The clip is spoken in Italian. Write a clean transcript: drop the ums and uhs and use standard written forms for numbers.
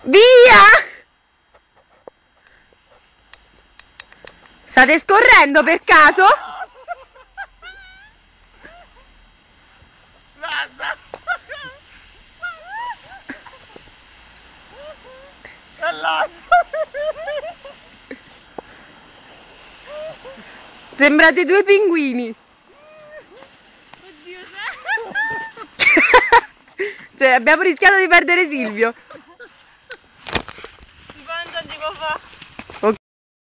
Via! State scorrendo per caso? Basta! Sembrate due pinguini. Oddio, Cioè, abbiamo rischiato di perdere Silvio.